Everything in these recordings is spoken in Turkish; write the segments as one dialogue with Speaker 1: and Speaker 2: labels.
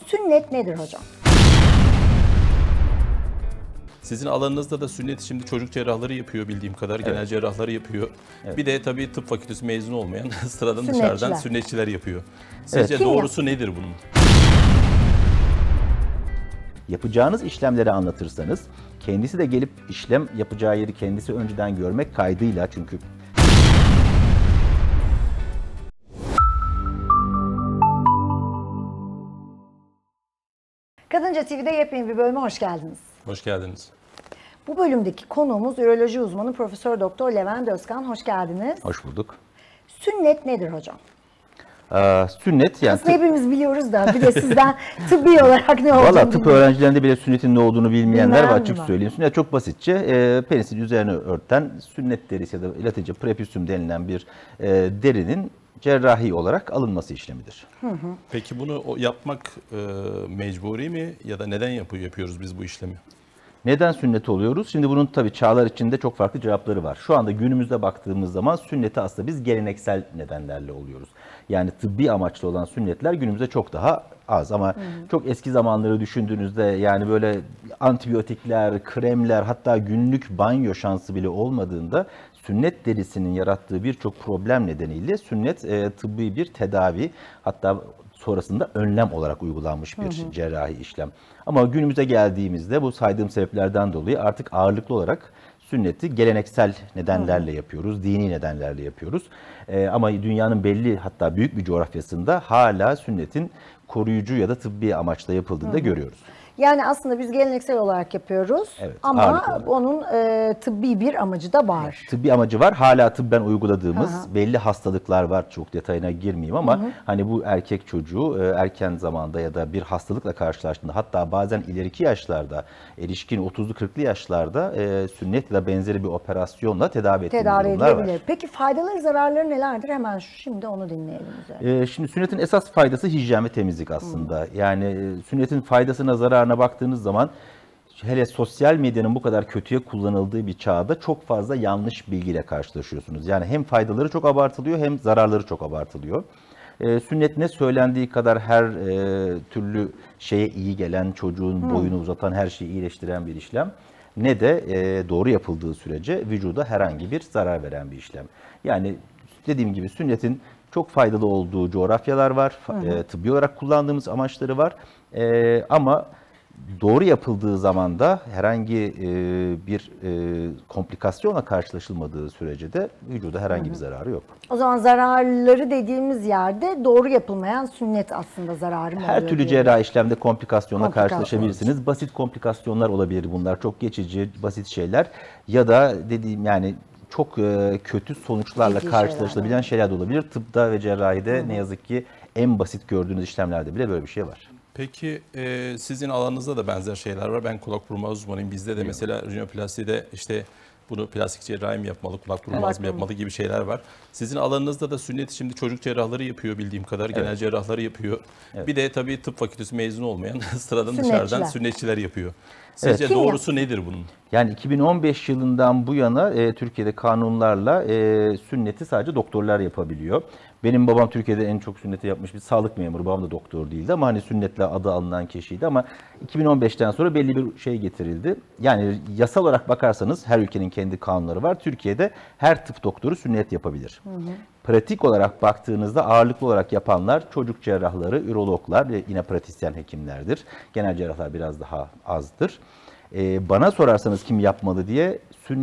Speaker 1: Sünnet nedir hocam?
Speaker 2: Sizin alanınızda da sünnet şimdi çocuk cerrahları yapıyor bildiğim kadar, genel cerrahları yapıyor.
Speaker 1: Evet.
Speaker 2: Bir de tabii tıp fakültesi mezunu olmayan sıradan
Speaker 1: Sünnetçiler.
Speaker 2: dışarıdan sünnetçiler yapıyor. Sizce
Speaker 1: Kim
Speaker 2: doğrusu nedir bunun?
Speaker 3: Yapacağınız işlemleri anlatırsanız, kendisi de gelip işlem yapacağı yeri kendisi önceden görmek kaydıyla, çünkü
Speaker 1: Kadınca TV'de yepyeni bir bölüme hoş geldiniz.
Speaker 2: Hoş geldiniz.
Speaker 1: Bu bölümdeki konuğumuz üroloji uzmanı Profesör Doktor Levent Özkan. Hoş geldiniz.
Speaker 3: hoş bulduk.
Speaker 1: Sünnet nedir hocam?
Speaker 3: Sünnet yani
Speaker 1: Aslında hepimiz biliyoruz da bir de sizden tıbbi olarak ne olduğunu
Speaker 3: valla tıp
Speaker 1: bilmiyorum.
Speaker 3: öğrencilerinde bile sünnetin ne olduğunu bilmeyenler
Speaker 1: Bilmem
Speaker 3: var,
Speaker 1: mi
Speaker 3: açık
Speaker 1: var?
Speaker 3: söyleyeyim. Sünnet çok basitçe penisin üzerine örten sünnet derisi ya da Latince prepucium denilen bir derinin cerrahi olarak alınması işlemidir.
Speaker 2: Peki bunu yapmak mecburi mi ya da neden yapıyoruz biz bu işlemi?
Speaker 3: Neden sünnet oluyoruz? Şimdi bunun tabii çağlar içinde çok farklı cevapları var. Şu anda günümüzde baktığımız zaman sünneti aslında biz geleneksel nedenlerle oluyoruz. Yani tıbbi amaçlı olan sünnetler günümüzde çok daha az ama çok eski zamanları düşündüğünüzde yani böyle antibiyotikler, kremler, hatta günlük banyo şansı bile olmadığında sünnet derisinin yarattığı birçok problem nedeniyle sünnet tıbbi bir tedavi, hatta sonrasında önlem olarak uygulanmış bir cerrahi işlem. Ama günümüze geldiğimizde bu saydığım sebeplerden dolayı artık ağırlıklı olarak sünneti geleneksel nedenlerle yapıyoruz, dini nedenlerle yapıyoruz. Ama dünyanın belli, hatta büyük bir coğrafyasında hala sünnetin koruyucu ya da tıbbi amaçla yapıldığını da görüyoruz.
Speaker 1: Yani aslında biz geleneksel olarak yapıyoruz
Speaker 3: Evet,
Speaker 1: ama
Speaker 3: ağırlıklı olarak.
Speaker 1: onun tıbbi bir amacı da var.
Speaker 3: Tıbbi amacı var. Hala tıbben uyguladığımız belli hastalıklar var. Çok detayına girmeyeyim ama hani bu erkek çocuğu erken zamanda ya da bir hastalıkla karşılaştığında, hatta bazen ileriki yaşlarda, erişkin 30'lu 40'lı yaşlarda sünnet ya da benzeri bir operasyonla tedavi ettiğimiz
Speaker 1: Tedavi
Speaker 3: durumlar var.
Speaker 1: edilebilir. Peki faydaları, zararları nelerdir? Hemen şimdi onu dinleyelim üzerine.
Speaker 3: Şimdi sünnetin esas faydası hijyen ve temizlik aslında. Yani sünnetin faydasına, zararına baktığınız zaman, hele sosyal medyanın bu kadar kötüye kullanıldığı bir çağda çok fazla yanlış bilgiyle karşılaşıyorsunuz. Yani hem faydaları çok abartılıyor hem zararları çok abartılıyor. Sünnet ne söylendiği kadar her türlü şeye iyi gelen, çocuğun boyunu uzatan, her şeyi iyileştiren bir işlem, ne de doğru yapıldığı sürece vücuda herhangi bir zarar veren bir işlem. Yani dediğim gibi sünnetin çok faydalı olduğu coğrafyalar var, tıbbi olarak kullandığımız amaçları var ama doğru yapıldığı zaman da herhangi bir komplikasyonla karşılaşılmadığı sürece de vücuda herhangi bir zararı yok.
Speaker 1: O zaman zararları dediğimiz yerde doğru yapılmayan sünnet aslında zararı mı oluyor?
Speaker 3: Her türlü
Speaker 1: diyelim?
Speaker 3: cerrahi işlemde komplikasyonla
Speaker 1: Komplikasyon.
Speaker 3: karşılaşabilirsiniz. Basit komplikasyonlar olabilir bunlar, çok geçici, basit şeyler ya da dediğim yani çok kötü sonuçlarla
Speaker 1: Ciddi
Speaker 3: karşılaşılabilen şeyler de olabilir. Tıpta ve cerrahide ne yazık ki en basit gördüğünüz işlemlerde bile böyle bir şey var.
Speaker 2: Peki sizin alanınızda da benzer şeyler var. Ben kulak burun ağız uzmanıyım. Bizde de mesela rinoplaside işte bunu plastik cerrahi mi yapmalı, kulak burun ağız mı yapmalı gibi şeyler var. Sizin alanınızda da sünnet şimdi çocuk cerrahları yapıyor bildiğim kadar, genel cerrahları yapıyor. Bir de tabii tıp fakültesi mezunu olmayan sıradan dışarıdan sünnetçiler yapıyor. Sizce
Speaker 1: Kim
Speaker 2: doğrusu nedir bunun?
Speaker 3: Yani 2015 yılından bu yana Türkiye'de kanunlarla sünneti sadece doktorlar yapabiliyor. Benim babam Türkiye'de en çok sünneti yapmış bir sağlık memuru. Babam da doktor değildi ama hani sünnetle adı alınan kişiydi ama 2015'ten sonra belli bir şey getirildi. Yani yasal olarak bakarsanız her ülkenin kendi kanunları var. Türkiye'de her tıp doktoru sünnet yapabilir. Pratik olarak baktığınızda ağırlıklı olarak yapanlar çocuk cerrahları, ürologlar ve yine pratisyen hekimlerdir. Genel cerrahlar biraz daha azdır. Bana sorarsanız kim yapmalı diye,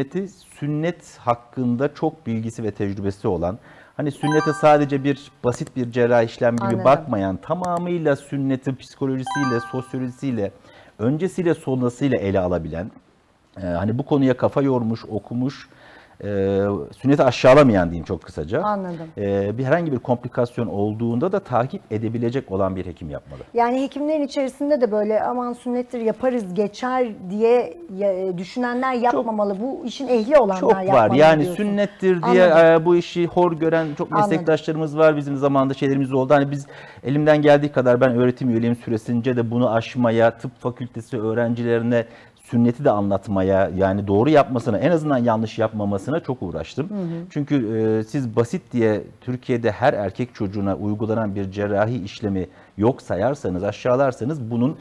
Speaker 3: sünnet hakkında çok bilgisi ve tecrübesi olan, hani sünnete sadece bir basit bir cerrahi işlem gibi
Speaker 1: Anladım.
Speaker 3: bakmayan, tamamıyla sünneti psikolojisiyle, sosyolojisiyle, öncesiyle sonrasıyla ele alabilen, hani bu konuya kafa yormuş, okumuş, sünneti aşağılamayan diyeyim çok kısaca.
Speaker 1: Anladım.
Speaker 3: Herhangi bir komplikasyon olduğunda da takip edebilecek olan bir hekim yapmalı.
Speaker 1: Yani hekimlerin içerisinde de böyle aman sünnettir yaparız geçer diye düşünenler yapmamalı. Bu işin ehli olanlar
Speaker 3: Çok
Speaker 1: yapmalı
Speaker 3: var. Yani
Speaker 1: diyorsun.
Speaker 3: sünnettir diye
Speaker 1: Anladım.
Speaker 3: bu işi hor gören çok
Speaker 1: Anladım.
Speaker 3: meslektaşlarımız var. Bizim zamanında şeylerimiz oldu. Hani biz elimden geldiği kadar, ben öğretim üyeliğim süresince de bunu aşmaya, tıp fakültesi öğrencilerine sünneti de anlatmaya, yani doğru yapmasına, en azından yanlış yapmamasına çok uğraştım. Çünkü siz basit diye Türkiye'de her erkek çocuğuna uygulanan bir cerrahi işlemi yok sayarsanız, aşağılarsanız bunun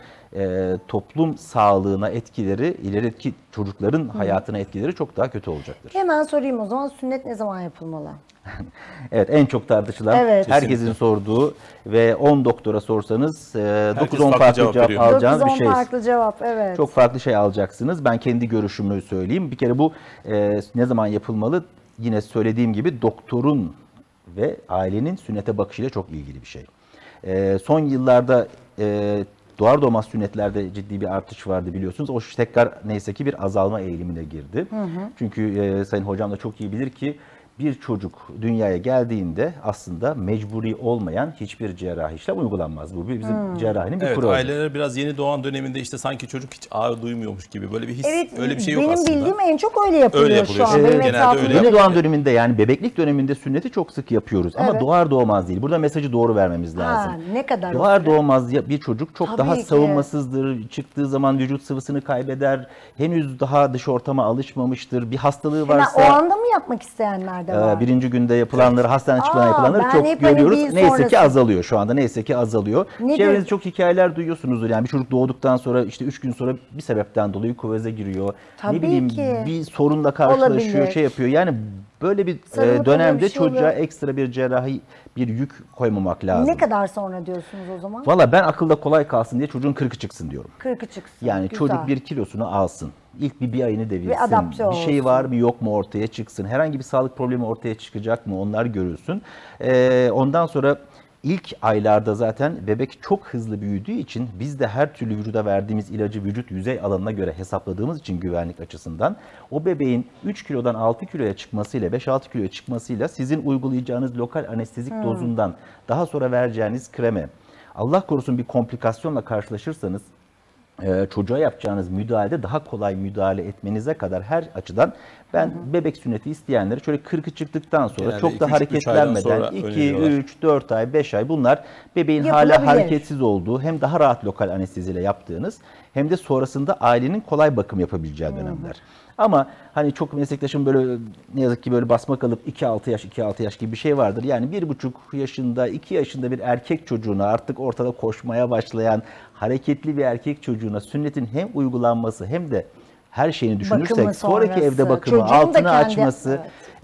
Speaker 3: toplum sağlığına etkileri, ilerideki çocukların hayatına etkileri çok daha kötü olacaktır.
Speaker 1: Hemen sorayım o zaman, sünnet ne zaman yapılmalı?
Speaker 3: Evet, en çok tartışılan,
Speaker 1: Evet.
Speaker 3: herkesin
Speaker 2: Kesinlikle.
Speaker 3: sorduğu ve 10 doktora sorsanız 9-10
Speaker 2: farklı
Speaker 3: farklı
Speaker 2: cevap
Speaker 3: cevap
Speaker 2: veriyor.
Speaker 3: alacağınız bir
Speaker 1: 9-10
Speaker 3: şey.
Speaker 1: farklı cevap, evet.
Speaker 3: Çok farklı şey alacaksınız. Ben kendi görüşümü söyleyeyim. Bir kere bu ne zaman yapılmalı? Yine söylediğim gibi doktorun ve ailenin sünnete bakışıyla çok ilgili bir şey. Son yıllarda doğar doğmaz sünnetlerde ciddi bir artış vardı biliyorsunuz. O tekrar neyse ki bir azalma eğilimine girdi. Çünkü Sayın Hocam da çok iyi bilir ki bir çocuk dünyaya geldiğinde aslında mecburi olmayan hiçbir cerrahi işlem uygulanmaz. Bu bizim cerrahinin bir
Speaker 2: Evet,
Speaker 3: kuralı.
Speaker 2: aileler biraz yeni doğan döneminde işte sanki çocuk hiç ağrı duymuyormuş gibi böyle bir his,
Speaker 1: Evet,
Speaker 2: öyle bir şey yok
Speaker 1: benim
Speaker 2: aslında.
Speaker 1: bildiğim en çok öyle yapılıyor,
Speaker 2: Öyle yapılıyor.
Speaker 1: şu an.
Speaker 2: Evet,
Speaker 1: Benim
Speaker 2: genelde
Speaker 1: etrafımda
Speaker 2: öyle
Speaker 3: Yeni
Speaker 1: öyle.
Speaker 3: doğan döneminde yani bebeklik döneminde sünneti çok sık yapıyoruz. Ama
Speaker 1: Evet.
Speaker 3: doğar doğmaz değil. Burada mesajı doğru vermemiz lazım.
Speaker 1: Ne kadar
Speaker 3: Doğar
Speaker 1: o süre?
Speaker 3: doğmaz bir çocuk çok
Speaker 1: Tabii
Speaker 3: daha
Speaker 1: ki.
Speaker 3: savunmasızdır. Çıktığı zaman vücut sıvısını kaybeder. Henüz daha dış ortama alışmamıştır. Bir hastalığı
Speaker 1: Hemen o
Speaker 3: varsa
Speaker 1: anda mı yapmak isteyenler de var?
Speaker 3: birinci günde yapılanları, hastaneden çıkmadan yapılanları
Speaker 1: ben
Speaker 3: çok
Speaker 1: hep hani
Speaker 3: görüyoruz.
Speaker 1: bir
Speaker 3: Neyse
Speaker 1: sonrası.
Speaker 3: ki azalıyor şu anda. Neyse ki azalıyor.
Speaker 1: Nedir?
Speaker 3: Çevrenizde çok hikayeler duyuyorsunuzdur. Yani bir çocuk doğduktan sonra işte 3 gün sonra bir sebepten dolayı kuvöze giriyor.
Speaker 1: Tabii
Speaker 3: ne bileyim
Speaker 1: ki.
Speaker 3: bir sorunla karşılaşıyor,
Speaker 1: Olabilir.
Speaker 3: şey yapıyor. Yani böyle bir
Speaker 1: Sarılıp
Speaker 3: dönemde
Speaker 1: bir şey
Speaker 3: çocuğa
Speaker 1: oluyor.
Speaker 3: ekstra bir cerrahi bir yük koymamak lazım.
Speaker 1: Ne kadar sonra diyorsunuz o zaman?
Speaker 3: Valla ben akılda kolay kalsın diye çocuğun 40'ı çıksın diyorum.
Speaker 1: 40'ı çıksın.
Speaker 3: Yani
Speaker 1: Güzel.
Speaker 3: çocuk 1 kilosunu alsın. İlk bir ayını devirsin.
Speaker 1: Ve adapte
Speaker 3: bir şey
Speaker 1: olsun.
Speaker 3: var mı yok mu ortaya çıksın. Herhangi bir sağlık problemi ortaya çıkacak mı onlar görülsün. Ondan sonra ilk aylarda zaten bebek çok hızlı büyüdüğü için biz de her türlü vücuda verdiğimiz ilacı vücut yüzey alanına göre hesapladığımız için güvenlik açısından o bebeğin 3 kilodan 6 kiloya çıkmasıyla 5-6 kiloya çıkmasıyla sizin uygulayacağınız lokal anestezik dozundan daha sonra vereceğiniz kreme Allah korusun bir komplikasyonla karşılaşırsanız çocuğa yapacağınız müdahalede daha kolay müdahale etmenize kadar her açıdan ben bebek sünneti isteyenleri şöyle 40'ı çıktıktan sonra
Speaker 2: Genelde
Speaker 3: çok da
Speaker 2: 2-3 aydan
Speaker 3: hareketlenmeden
Speaker 2: sonra
Speaker 3: 2,
Speaker 2: öneriyorlar.
Speaker 3: 3, 4 ay, 5 ay bunlar bebeğin hala
Speaker 1: Yapılabilir.
Speaker 3: hareketsiz olduğu hem daha rahat lokal anesteziyle yaptığınız hem de sonrasında ailenin kolay bakım yapabileceği dönemler. Ama hani çok meslektaşım böyle ne yazık ki böyle basma kalıp 2-6 yaş, 2-6 yaş gibi bir şey vardır. Yani 1,5 yaşında, 2 yaşında bir erkek çocuğuna artık ortada koşmaya başlayan hareketli bir erkek çocuğuna sünnetin hem uygulanması hem de her şeyini düşünürsek
Speaker 1: Bakımı
Speaker 3: sonraki
Speaker 1: sonrası,
Speaker 3: evde bakımı,
Speaker 1: çocuğun da
Speaker 3: altını
Speaker 1: kendi-
Speaker 3: açması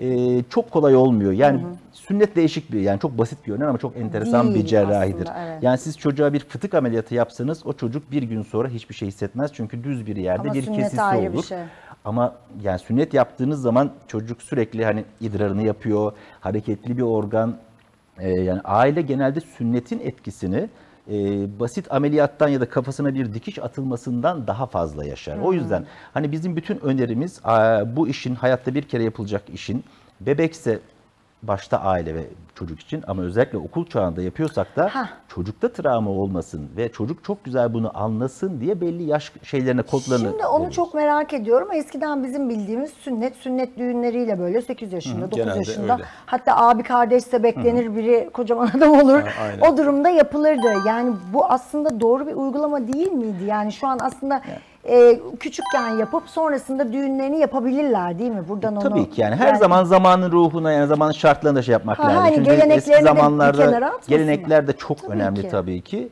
Speaker 3: çok kolay olmuyor. Yani sünnet değişik bir yani çok basit bir yöntem ama çok enteresan
Speaker 1: Değil
Speaker 3: bir cerrahidir.
Speaker 1: aslında, evet.
Speaker 3: Yani siz çocuğa bir fıtık ameliyatı yapsanız o çocuk bir gün sonra hiçbir şey hissetmez. Çünkü düz bir yerde
Speaker 1: Ama
Speaker 3: bir
Speaker 1: sünnet
Speaker 3: kesisi
Speaker 1: ayrı bir
Speaker 3: olur.
Speaker 1: şey.
Speaker 3: Ama yani sünnet yaptığınız zaman çocuk sürekli hani idrarını yapıyor, hareketli bir organ. Yani aile genelde sünnetin etkisini basit ameliyattan ya da kafasına bir dikiş atılmasından daha fazla yaşar. O yüzden hani bizim bütün önerimiz bu işin hayatta bir kere yapılacak işin bebekse başta aile ve çocuk için ama özellikle okul çağında yapıyorsak da çocukta travma olmasın ve çocuk çok güzel bunu anlasın diye belli yaş şeylerine kodlarını
Speaker 1: Şimdi onu
Speaker 3: veriyoruz.
Speaker 1: çok merak ediyorum. Eskiden bizim bildiğimiz sünnet düğünleriyle böyle 8 yaşında, 9
Speaker 2: genelde
Speaker 1: yaşında.
Speaker 2: öyle.
Speaker 1: Hatta abi kardeşse beklenir, biri kocaman adam olur.
Speaker 2: aynen.
Speaker 1: O durumda yapılırdı. Yani bu aslında doğru bir uygulama değil miydi? Yani şu an aslında küçükken yapıp sonrasında düğünlerini yapabilirler değil mi? Buradan onu
Speaker 3: Tabii ki yani her zaman zamanın ruhuna yani zamanın şartlarına da şey yapmak lazım.
Speaker 1: hani
Speaker 3: Çünkü
Speaker 1: geleneklerini
Speaker 3: eski
Speaker 1: de bir kenara
Speaker 3: zamanlarda
Speaker 1: atmasınlar.
Speaker 3: gelenekler de çok
Speaker 1: Tabii
Speaker 3: önemli
Speaker 1: ki.
Speaker 3: tabii ki.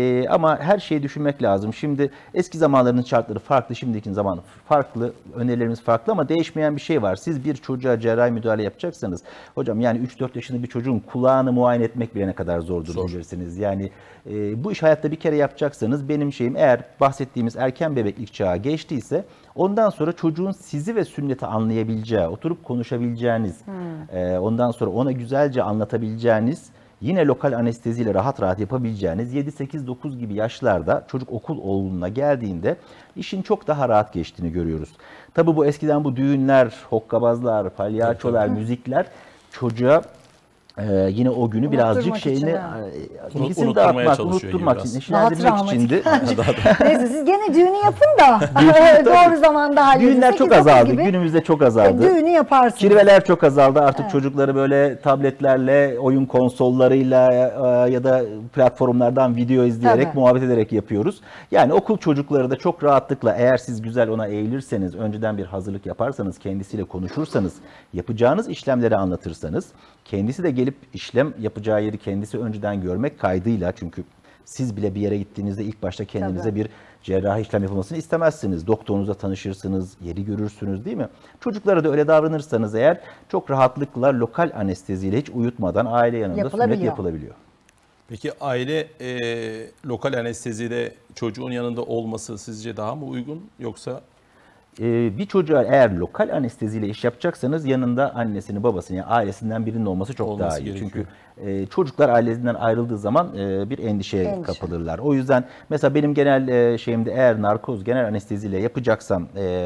Speaker 3: Ama her şeyi düşünmek lazım. Şimdi eski zamanların şartları farklı, şimdiki zaman farklı, önerilerimiz farklı ama değişmeyen bir şey var. Siz bir çocuğa cerrahi müdahale yapacaksanız hocam yani 3-4 yaşında bir çocuğun kulağını muayene etmek bile ne kadar zordur bilirsiniz. Yani bu iş hayatta bir kere yapacaksanız benim şeyim eğer bahsettiğimiz erken bebeklik çağı geçtiyse ondan sonra çocuğun sizi ve sünneti anlayabileceği, oturup konuşabileceğiniz, ondan sonra ona güzelce anlatabileceğiniz, yine lokal anesteziyle rahat rahat yapabileceğiniz 7-8-9 gibi yaşlarda çocuk okul oğluna geldiğinde işin çok daha rahat geçtiğini görüyoruz. Tabii bu eskiden bu düğünler, hokkabazlar, palyaçolar, müzikler çocuğa yine o günü birazcık
Speaker 1: Unutturmak için,
Speaker 3: şeyini
Speaker 1: ha.
Speaker 3: ilgisini
Speaker 2: Unutturmaya
Speaker 3: dağıtmak,
Speaker 2: çalışıyor gibi
Speaker 3: unutturmak
Speaker 2: biraz.
Speaker 3: için,
Speaker 1: Daha
Speaker 3: neşelendirmek
Speaker 1: travmatik.
Speaker 3: içindi.
Speaker 1: Neyse siz gene düğünü yapın da doğru zamanda halledin.
Speaker 3: Düğünler çok
Speaker 1: 8-9
Speaker 3: azaldı.
Speaker 1: gibi
Speaker 3: Günümüzde çok azaldı.
Speaker 1: düğünü yaparsınız.
Speaker 3: Kirveler çok azaldı. Artık çocukları böyle tabletlerle, oyun konsollarıyla ya da platformlardan video izleyerek,
Speaker 1: Tabii.
Speaker 3: muhabbet ederek yapıyoruz. Yani okul çocukları da çok rahatlıkla eğer siz güzel ona eğilirseniz, önceden bir hazırlık yaparsanız, kendisiyle konuşursanız, yapacağınız işlemleri anlatırsanız, kendisi de gelip işlem yapacağı yeri kendisi önceden görmek kaydıyla çünkü siz bile bir yere gittiğinizde ilk başta kendinize
Speaker 1: Tabii.
Speaker 3: bir cerrahi işlem yapılmasını istemezsiniz. Doktorunuzla tanışırsınız, yeri görürsünüz değil mi? Çocuklara da öyle davranırsanız eğer çok rahatlıkla lokal anesteziyle hiç uyutmadan aile yanında sünnet
Speaker 1: Yapılabiliyor.
Speaker 3: yapılabiliyor.
Speaker 2: Peki aile lokal anestezide çocuğun yanında olması sizce daha mı uygun yoksa?
Speaker 3: Bir çocuğa eğer lokal anesteziyle iş yapacaksanız yanında annesini, babasını, yani ailesinden birinin olması çok
Speaker 2: Olması
Speaker 3: daha iyi.
Speaker 2: gerekiyor.
Speaker 3: Çünkü çocuklar ailesinden ayrıldığı zaman bir endişeye
Speaker 1: Endişe.
Speaker 3: kapılırlar. O yüzden mesela benim genel şeyimde eğer narkoz genel anesteziyle yapacaksam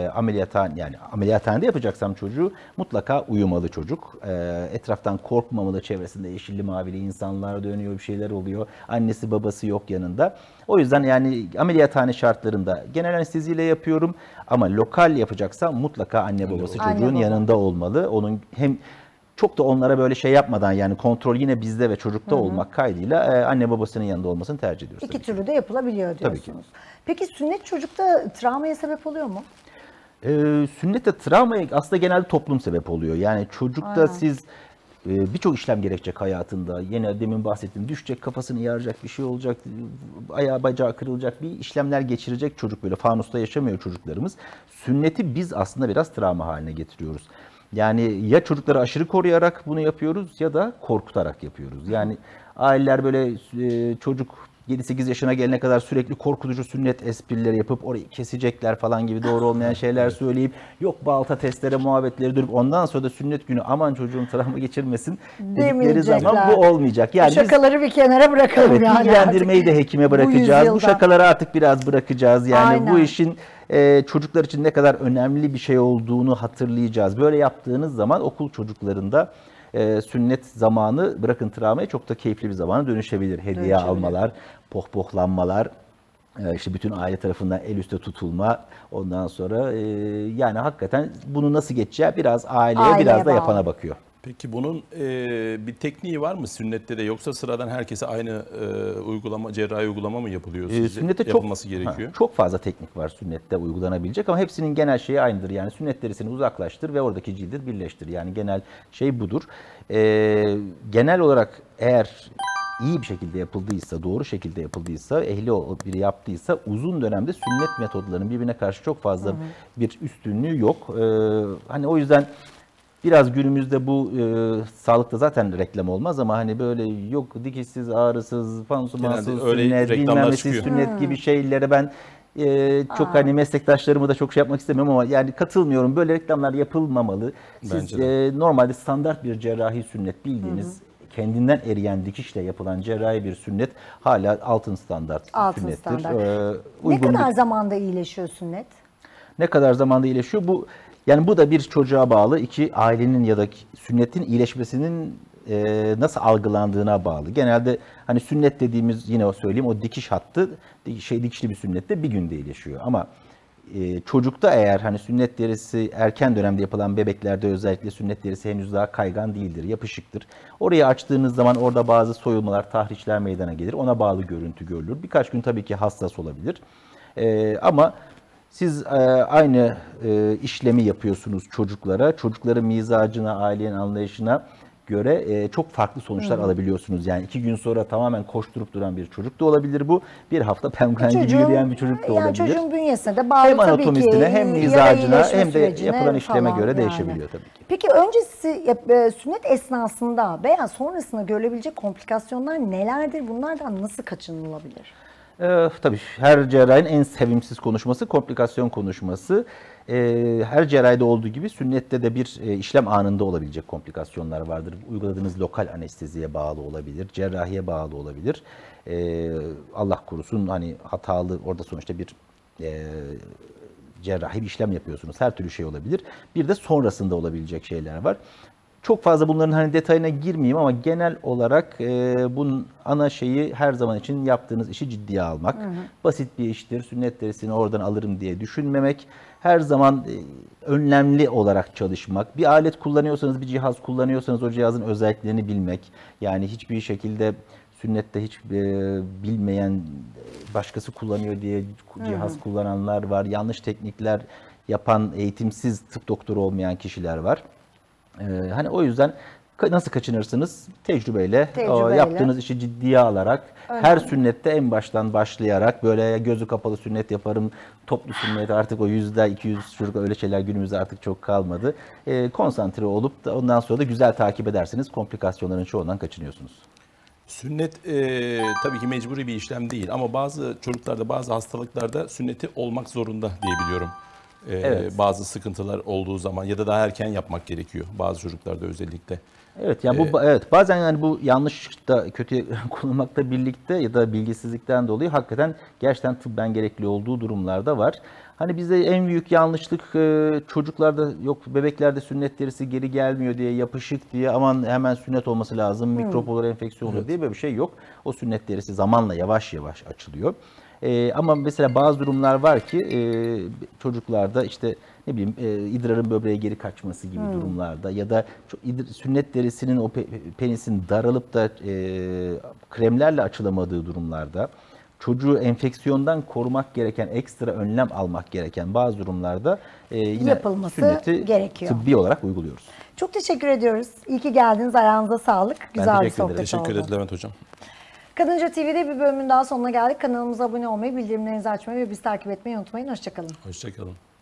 Speaker 3: ameliyathanede yapacaksam çocuğu mutlaka uyumalı çocuk. Etraftan korkmamalı, çevresinde yeşilli mavili insanlar dönüyor, bir şeyler oluyor. Annesi babası yok yanında. O yüzden yani ameliyathane şartlarında genel anesteziyle yapıyorum ama lokal yapacaksam mutlaka anne babası
Speaker 1: Anne,
Speaker 3: çocuğun
Speaker 1: baba.
Speaker 3: yanında olmalı. Onun hem çok da onlara böyle şey yapmadan yani kontrol yine bizde ve çocukta olmak kaydıyla anne babasının yanında olmasını tercih ediyoruz.
Speaker 1: İki
Speaker 3: tabii ki.
Speaker 1: türlü de yapılabiliyor
Speaker 3: Tabii ki.
Speaker 1: diyorsunuz. Peki sünnet çocukta travmaya sebep oluyor mu?
Speaker 3: Sünnette travmaya aslında genelde toplum sebep oluyor. Yani çocukta
Speaker 1: Aynen.
Speaker 3: siz birçok işlem gerekecek hayatında. Yine demin bahsettiğim düşecek, kafasını yaracak bir şey olacak, ayağı bacağı kırılacak bir işlemler geçirecek çocuk, böyle fanusta yaşamıyor çocuklarımız. Sünneti biz aslında biraz travma haline getiriyoruz. Yani ya çocukları aşırı koruyarak bunu yapıyoruz ya da korkutarak yapıyoruz. Yani aileler böyle çocuk 7-8 yaşına gelene kadar sürekli korkutucu sünnet esprileri yapıp orayı kesecekler falan gibi doğru olmayan şeyler söyleyip yok balta testere muhabbetleri dönüp ondan sonra da sünnet günü aman çocuğun travma geçirmesin dedikleri zaman
Speaker 1: Demeyecekler.
Speaker 3: bu olmayacak. Yani
Speaker 1: Bu şakaları bir kenara bırakalım
Speaker 3: evet,
Speaker 1: yani
Speaker 3: bilgilendirmeyi
Speaker 1: artık.
Speaker 3: de hekime
Speaker 1: Bu
Speaker 3: bırakacağız. Bu
Speaker 1: yüzyılda.
Speaker 3: şakaları artık biraz bırakacağız. Yani
Speaker 1: Aynen.
Speaker 3: bu işin çocuklar için ne kadar önemli bir şey olduğunu hatırlayacağız. Böyle yaptığınız zaman okul çocuklarında sünnet zamanı bırakın travmayı çok da keyifli bir zamana dönüşebilir. Hediye
Speaker 1: Dönüşebilir.
Speaker 3: almalar, pohpohlanmalar, işte bütün aile tarafından el üstte tutulma. Ondan sonra yani hakikaten bunu nasıl geçeceği biraz aileye biraz da
Speaker 1: bağlı.
Speaker 3: yapana bakıyor.
Speaker 2: Peki bunun bir tekniği var mı sünnette de yoksa sıradan herkese aynı cerrahi uygulama mı yapılıyor sizce?
Speaker 3: Sünnette
Speaker 2: Yapılması gerekiyor.
Speaker 3: çok fazla teknik var sünnette uygulanabilecek ama hepsinin genel şeyi aynıdır. Yani sünnet derisini uzaklaştır ve oradaki cildi birleştir. Yani genel şey budur. Genel olarak eğer iyi bir şekilde yapıldıysa, doğru şekilde yapıldıysa, ehli biri yaptıysa uzun dönemde sünnet metodlarının birbirine karşı çok fazla bir üstünlüğü yok. Hani o yüzden biraz günümüzde bu sağlıkta zaten reklam olmaz ama hani böyle yok dikişsiz, ağrısız, pansumansız
Speaker 2: Genelde öyle
Speaker 3: sünnet,
Speaker 2: reklamlar
Speaker 3: bilmem nesiz
Speaker 2: çıkıyor.
Speaker 3: sünnet gibi şeylere ben çok hani meslektaşlarımı da çok şey yapmak istemiyorum ama yani katılmıyorum. Böyle reklamlar yapılmamalı. Siz
Speaker 2: Bence de.
Speaker 3: normalde standart bir cerrahi sünnet bildiğiniz kendinden eriyen dikişle yapılan cerrahi bir sünnet hala altın standart
Speaker 1: Altın
Speaker 3: sünnettir.
Speaker 1: standart. Ne
Speaker 3: Uygun bir-
Speaker 1: kadar zamanda iyileşiyor sünnet?
Speaker 3: ne kadar zamanda iyileşiyor? Yani bu da bir çocuğa bağlı, iki ailenin ya da sünnetin iyileşmesinin nasıl algılandığına bağlı. Genelde hani sünnet dediğimiz yine söyleyeyim o dikiş hattı dikişli bir sünnette bir günde iyileşiyor. Ama çocukta eğer hani sünnet derisi erken dönemde yapılan bebeklerde özellikle sünnet derisi henüz daha kaygan değildir, yapışıktır. Orayı açtığınız zaman orada bazı soyulmalar, tahriçler meydana gelir. Ona bağlı görüntü görülür. Birkaç gün tabii ki hassas olabilir. Ama siz aynı işlemi yapıyorsunuz çocuklara. Çocukların mizacına, ailenin anlayışına göre çok farklı sonuçlar alabiliyorsunuz. Yani 2 gün sonra tamamen koşturup duran bir çocuk da olabilir bu. Bir hafta penguen gibi yürüyen bir çocuk da
Speaker 1: yani
Speaker 3: olabilir.
Speaker 1: çocuğun bünyesine de bağlı
Speaker 3: Hem
Speaker 1: tabii ki.
Speaker 3: anatomisine hem
Speaker 1: yara
Speaker 3: mizacına
Speaker 1: iyileşme
Speaker 3: hem de
Speaker 1: sürecine
Speaker 3: yapılan işleme
Speaker 1: falan
Speaker 3: göre
Speaker 1: yani.
Speaker 3: değişebiliyor tabii ki.
Speaker 1: Peki öncesi sünnet esnasında veya sonrasında görülebilecek komplikasyonlar nelerdir? Bunlardan nasıl kaçınılabilir?
Speaker 3: Tabii her cerrahinin en sevimsiz konuşması komplikasyon konuşması. Her cerrahide olduğu gibi sünnette de bir işlem anında olabilecek komplikasyonlar vardır. Uyguladığınız lokal anesteziye bağlı olabilir, cerrahiye bağlı olabilir. Allah korusun hani hatalı orada sonuçta bir cerrahi bir işlem yapıyorsunuz. Her türlü şey olabilir. Bir de sonrasında olabilecek şeyler var. Çok fazla bunların hani detayına girmeyeyim ama genel olarak bunun ana şeyi her zaman için yaptığınız işi ciddiye almak. Basit bir iştir. Sünnet derisini oradan alırım diye düşünmemek. Her zaman önlemli olarak çalışmak. Bir alet kullanıyorsanız, bir cihaz kullanıyorsanız o cihazın özelliklerini bilmek. Yani hiçbir şekilde sünnette hiç bilmeyen başkası kullanıyor diye cihaz kullananlar var. Yanlış teknikler yapan eğitimsiz tıp doktoru olmayan kişiler var. Hani o yüzden Nasıl kaçınırsınız? Tecrübeyle,
Speaker 1: Tecrübeyle.
Speaker 3: yaptığınız işi ciddiye alarak, her sünnette en baştan başlayarak, böyle gözü kapalı sünnet yaparım, toplu sünnet, artık o 100'ler 200 çocuk, öyle şeyler günümüzde artık çok kalmadı. Konsantre olup da ondan sonra da güzel takip edersiniz. Komplikasyonların çoğundan kaçınıyorsunuz.
Speaker 2: Sünnet tabii ki mecburi bir işlem değil ama bazı çocuklarda, bazı hastalıklarda sünneti olmak zorunda diyebiliyorum.
Speaker 3: Evet.
Speaker 2: Bazı sıkıntılar olduğu zaman ya da daha erken yapmak gerekiyor bazı çocuklarda özellikle.
Speaker 3: Evet, yani bu evet, bazen yani bu yanlış da kötü kullanmakla birlikte ya da bilgisizlikten dolayı hakikaten gerçekten tıbben gerekli olduğu durumlarda var. Hani bizde en büyük yanlışlık çocuklarda, yok bebeklerde sünnet derisi geri gelmiyor diye, yapışık diye, aman hemen sünnet olması lazım, mikrop olur, enfeksiyon olur diye böyle bir şey yok. O sünnet derisi zamanla yavaş yavaş açılıyor. Ama mesela bazı durumlar var ki çocuklarda işte ne bileyim idrarın böbreğe geri kaçması gibi durumlarda ya da sünnet derisinin o penisin daralıp da kremlerle açılamadığı durumlarda, çocuğu enfeksiyondan korumak gereken, ekstra önlem almak gereken bazı durumlarda yine
Speaker 1: Yapılması
Speaker 3: sünneti
Speaker 1: gerekiyor.
Speaker 3: tıbbi olarak uyguluyoruz.
Speaker 1: Çok teşekkür ediyoruz. İyi ki geldiniz. Ayağınıza sağlık. Güzel bir
Speaker 3: teşekkür ederim.
Speaker 1: sohbet
Speaker 2: Teşekkür
Speaker 1: oldu.
Speaker 2: ederiz Levent Hocam.
Speaker 1: Kadınca TV'de bir bölümün daha sonuna geldik. Kanalımıza abone olmayı, bildirimlerinizi açmayı ve bizi takip etmeyi unutmayın. Hoşçakalın.
Speaker 2: Hoşçakalın.